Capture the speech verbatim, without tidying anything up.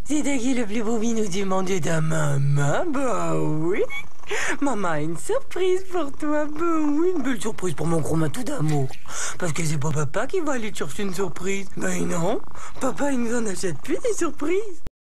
C'est qui le plus beau minou du monde de ta maman? Bah oui. Maman a une surprise pour toi. Bah oui, une belle surprise pour mon gros matou d'amour. Parce que c'est pas papa qui va aller te chercher une surprise. Ben non, papa il nous en achète plus des surprises.